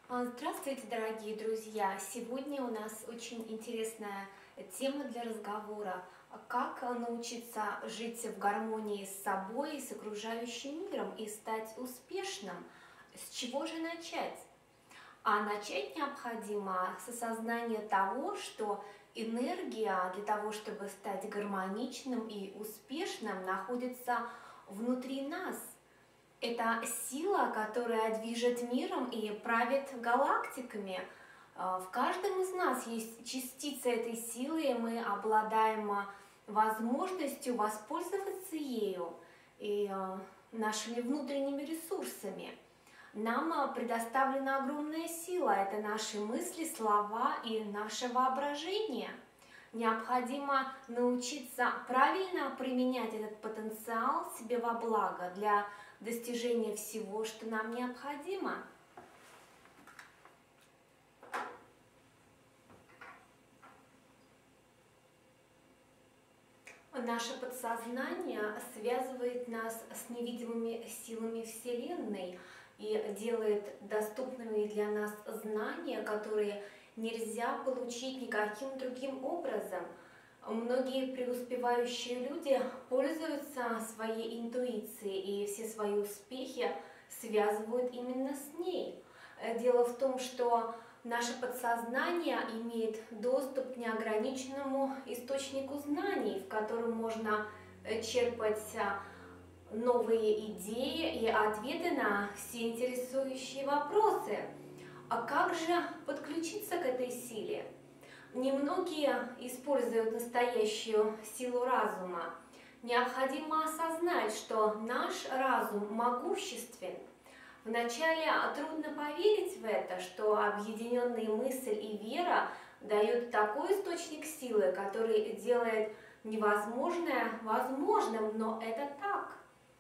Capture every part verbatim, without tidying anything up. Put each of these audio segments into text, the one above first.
А, Здравствуйте, дорогие друзья! Сегодня у нас очень интересная тема для разговора. Как научиться жить в гармонии с собой и с окружающим миром и стать успешным? С чего же начать? А начать необходимо с осознания того, что энергия для того, чтобы стать гармоничным и успешным, находится внутри нас. Это сила, которая движет миром и правит галактиками. А, В каждом из нас есть частица этой силы, и мы обладаем а, возможностью воспользоваться ею и а, нашими внутренними ресурсами. Нам а, предоставлена огромная сила. Это наши мысли, слова и наше воображение. Необходимо научиться правильно применять этот потенциал себе во благо для достижения всего, что нам необходимо. Наше подсознание связывает нас с невидимыми силами Вселенной и делает доступными для нас знания, которые нельзя получить никаким другим образом. Многие преуспевающие люди пользуются своей интуицией и все свои успехи связывают именно с ней. Дело в том, что наше подсознание имеет доступ к неограниченному источнику знаний, в котором можно черпать новые идеи и ответы на все интересующие вопросы. А как же подключиться к этой силе? Немногие используют настоящую силу разума. Необходимо осознать, что наш разум могуществен. Вначале трудно поверить в это, что объединенные мысль и вера дают такой источник силы, который делает невозможное возможным, но это так.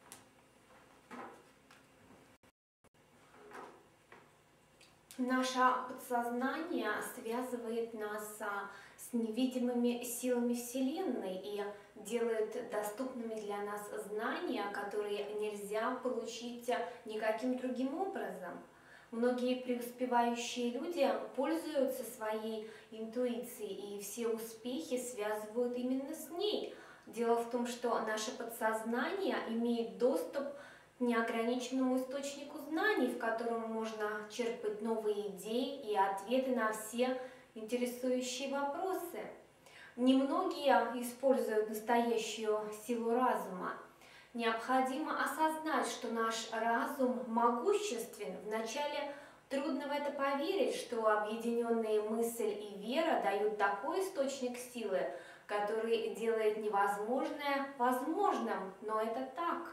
Наше подсознание связывает нас с невидимыми силами Вселенной и делает доступными для нас знания, которые нельзя получить никаким другим образом. Многие преуспевающие люди пользуются своей интуицией, и все успехи связывают именно с ней. Дело в том, что наше подсознание имеет доступ к неограниченному источнику знаний, в котором можно черпать новые идеи и ответы на все интересующие вопросы. Немногие используют настоящую силу разума. Необходимо осознать, что наш разум могуществен. Вначале трудно в это поверить, что объединенные мысль и вера дают такой источник силы, который делает невозможное возможным, но это так.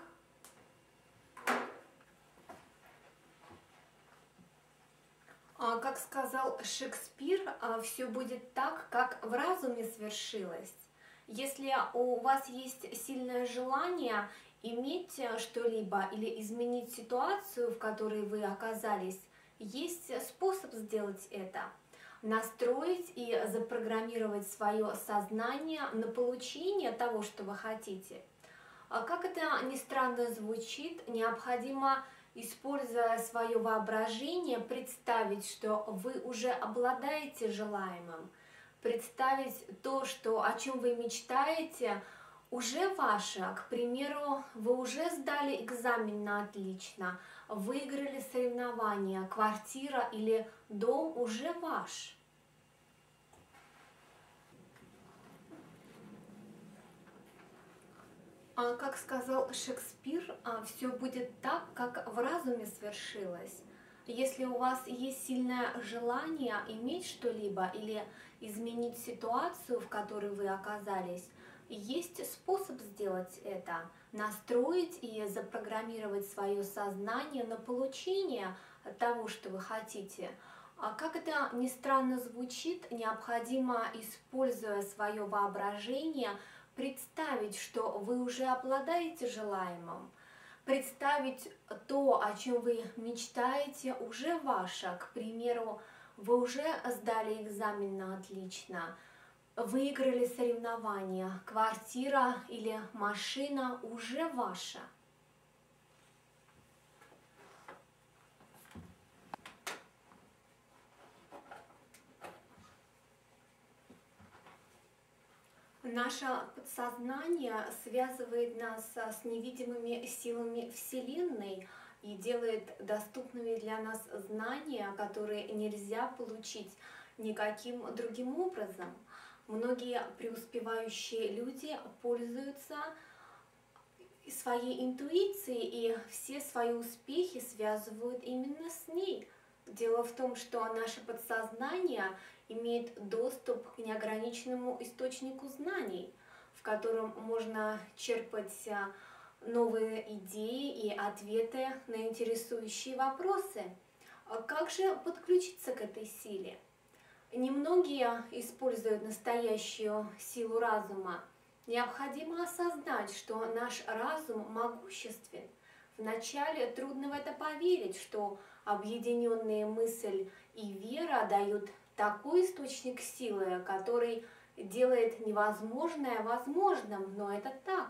Как сказал Шекспир, все будет так, как в разуме свершилось. Если у вас есть сильное желание иметь что-либо или изменить ситуацию, в которой вы оказались, есть способ сделать это. Настроить и запрограммировать свое сознание на получение того, что вы хотите. Как это ни странно звучит, необходимо, используя свое воображение, представить, что вы уже обладаете желаемым, представить то, что, о чем вы мечтаете, уже ваше. К примеру, вы уже сдали экзамен на отлично, выиграли соревнования, квартира или дом уже ваш. Как сказал Шекспир, все будет так, как в разуме свершилось. Если у вас есть сильное желание иметь что-либо или изменить ситуацию, в которой вы оказались, есть способ сделать это. Настроить и запрограммировать свое сознание на получение того, что вы хотите. А как это ни странно звучит, необходимо, используя свое воображение, представить, что вы уже обладаете желаемым, представить то, о чем вы мечтаете, уже ваше. К примеру, вы уже сдали экзамен на отлично, выиграли соревнования, квартира или машина уже ваша. Наше подсознание связывает нас с невидимыми силами Вселенной и делает доступными для нас знания, которые нельзя получить никаким другим образом. Многие преуспевающие люди пользуются своей интуицией и все свои успехи связывают именно с ней. Дело в том, что наше подсознание имеет доступ к неограниченному источнику знаний, в котором можно черпать новые идеи и ответы на интересующие вопросы. Как же подключиться к этой силе? Немногие используют настоящую силу разума. Необходимо осознать, что наш разум могуществен. Вначале трудно в это поверить, что объединенные мысль и вера дают такой источник силы, который делает невозможное возможным, но это так.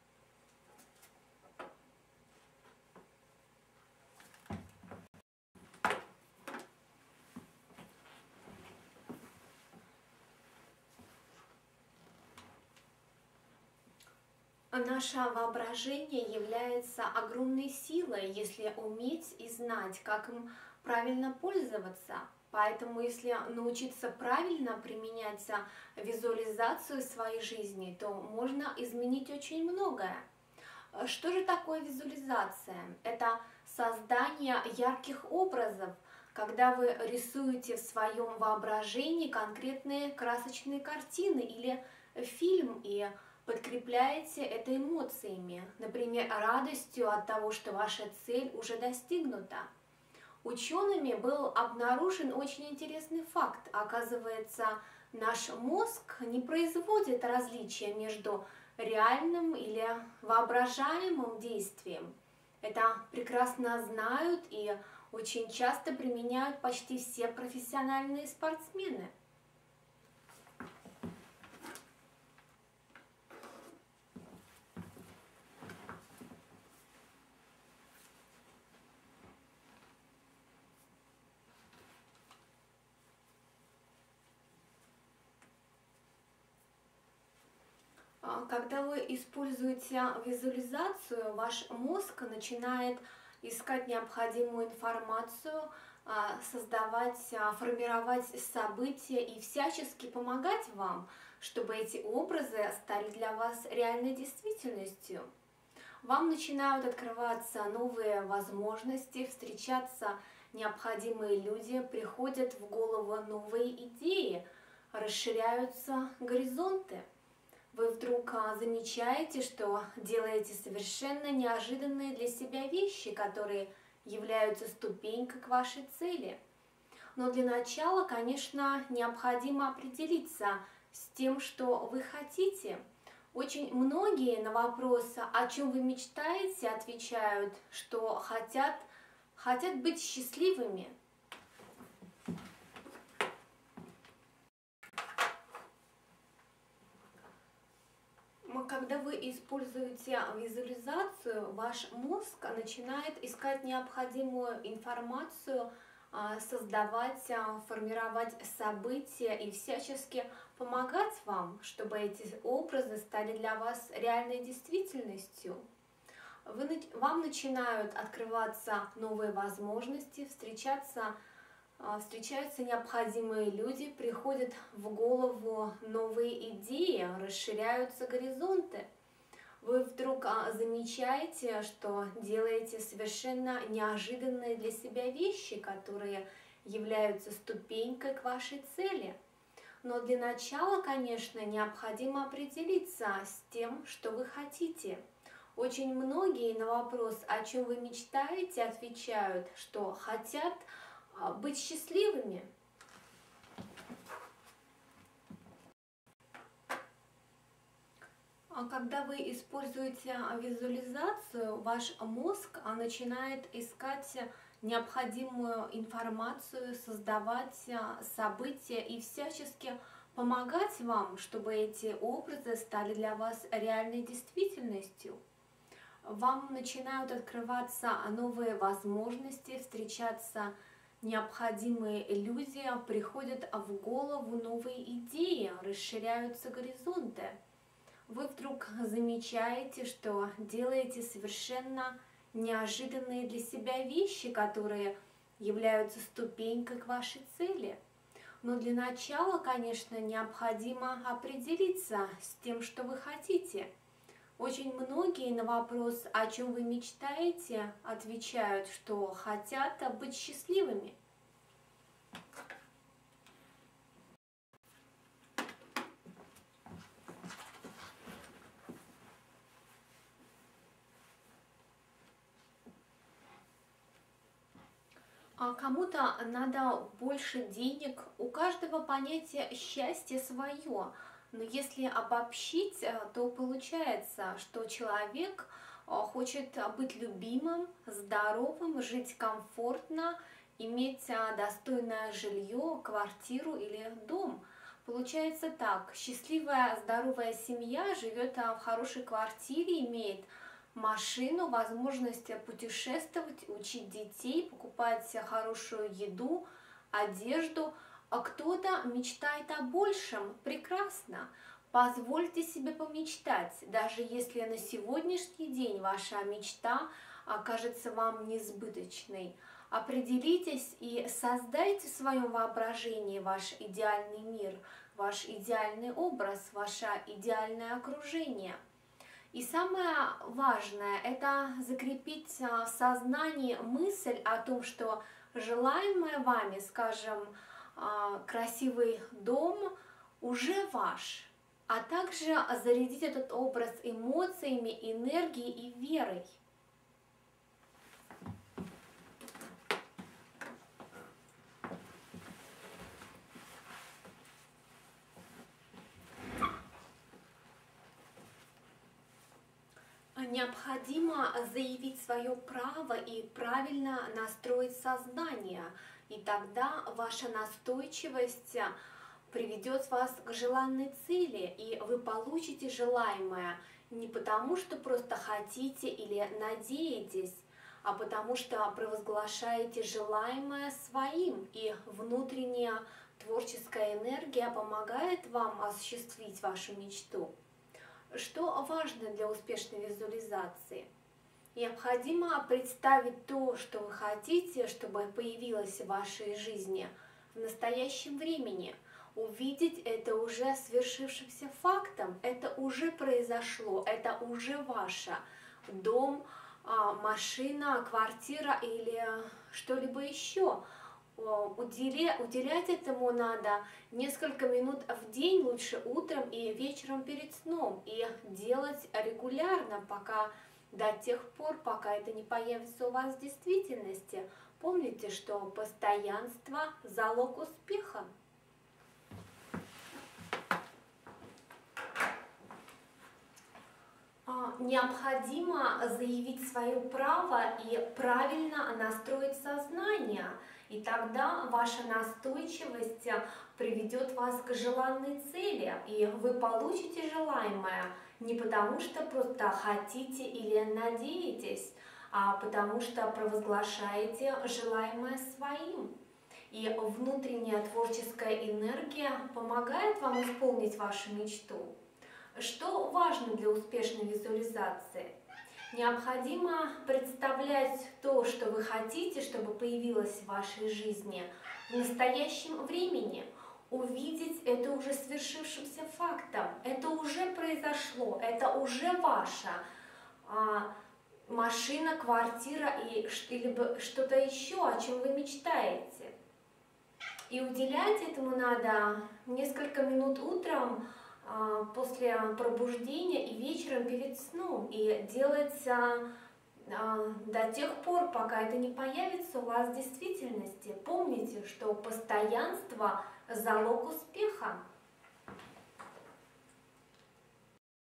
Наше воображение является огромной силой, если уметь и знать, как им правильно пользоваться. Поэтому, если научиться правильно применять визуализацию в своей жизни, то можно изменить очень многое. Что же такое визуализация? Это создание ярких образов, когда вы рисуете в своем воображении конкретные красочные картины или фильм и подкрепляете это эмоциями, например, радостью от того, что ваша цель уже достигнута. Учеными был обнаружен очень интересный факт. Оказывается, наш мозг не производит различия между реальным или воображаемым действием. Это прекрасно знают и очень часто применяют почти все профессиональные спортсмены. Когда вы используете визуализацию, ваш мозг начинает искать необходимую информацию, создавать, формировать события и всячески помогать вам, чтобы эти образы стали для вас реальной действительностью. Вам начинают открываться новые возможности, встречаться необходимые люди, приходят в голову новые идеи, расширяются горизонты. Вы вдруг замечаете, что делаете совершенно неожиданные для себя вещи, которые являются ступенькой к вашей цели. Но для начала, конечно, необходимо определиться с тем, что вы хотите. Очень многие на вопрос, о чем вы мечтаете, отвечают, что хотят, хотят быть счастливыми. Когда вы используете визуализацию, ваш мозг начинает искать необходимую информацию, создавать, формировать события и всячески помогать вам, чтобы эти образы стали для вас реальной действительностью. Вы, вам начинают открываться новые возможности, встречаться Встречаются необходимые люди, приходят в голову новые идеи, расширяются горизонты. Вы вдруг замечаете, что делаете совершенно неожиданные для себя вещи, которые являются ступенькой к вашей цели. Но для начала, конечно, необходимо определиться с тем, что вы хотите. Очень многие на вопрос, о чем вы мечтаете, отвечают, что хотят быть счастливыми. Когда вы используете визуализацию, ваш мозг начинает искать необходимую информацию, создавать события и всячески помогать вам, чтобы эти образы стали для вас реальной действительностью. Вам начинают открываться новые возможности, встречаться необходимые люди, приходят в голову новые идеи, расширяются горизонты. вы вдруг замечаете, что делаете совершенно неожиданные для себя вещи, которые являются ступенькой к вашей цели. Но для начала, конечно, необходимо определиться с тем, что вы хотите. Очень многие на вопрос, о чем вы мечтаете, отвечают, что хотят быть счастливыми. А кому-то надо больше денег, у каждого понятие счастья свое. Но если обобщить, то получается, что человек хочет быть любимым, здоровым, жить комфортно, иметь достойное жилье, квартиру или дом. Получается так, счастливая, здоровая семья живет в хорошей квартире, имеет машину, возможность путешествовать, учить детей, покупать хорошую еду, одежду. А кто-то мечтает о большем. Прекрасно. Позвольте себе помечтать, даже если на сегодняшний день ваша мечта окажется вам несбыточной. Определитесь и создайте в своем воображении ваш идеальный мир, ваш идеальный образ, ваше идеальное окружение. И самое важное – это закрепить в сознании мысль о том, что желаемое вами, скажем, красивый дом уже ваш, а также зарядить этот образ эмоциями, энергией и верой. Необходимо заявить свое право и правильно настроить сознание, и тогда ваша настойчивость приведет вас к желанной цели, и вы получите желаемое не потому, что просто хотите или надеетесь, а потому что провозглашаете желаемое своим, и внутренняя творческая энергия помогает вам осуществить вашу мечту. Что важно для успешной визуализации? Необходимо представить то, что вы хотите, чтобы появилось в вашей жизни в настоящем времени. Увидеть это уже свершившимся фактом, это уже произошло, это уже ваше. Дом, машина, квартира или что-либо еще. Уделять этому надо несколько минут в день, лучше утром и вечером перед сном. И делать регулярно, пока, до тех пор, пока это не появится у вас в действительности. Помните, что постоянство – залог успеха. Необходимо заявить свое право и правильно настроить сознание. И тогда ваша настойчивость приведет вас к желанной цели, и вы получите желаемое не потому, что просто хотите или надеетесь, а потому что провозглашаете желаемое своим. И внутренняя творческая энергия помогает вам исполнить вашу мечту. Что важно для успешной визуализации? Необходимо представлять то, что вы хотите, чтобы появилось в вашей жизни в настоящем времени. Увидеть это уже свершившимся фактом. Это уже произошло, это уже ваша а, машина, квартира и, или что-то еще, о чем вы мечтаете. И уделять этому надо несколько минут утром, после пробуждения и вечером перед сном, и делать до тех пор, пока это не появится у вас в действительности. Помните, что постоянство – залог успеха.